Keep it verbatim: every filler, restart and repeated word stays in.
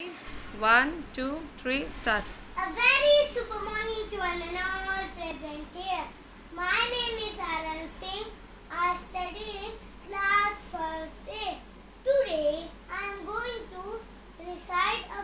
One, two, three, start. A very super morning to one and all present here. My name is Aral Singh. I study in class first A. Today I am going to recite a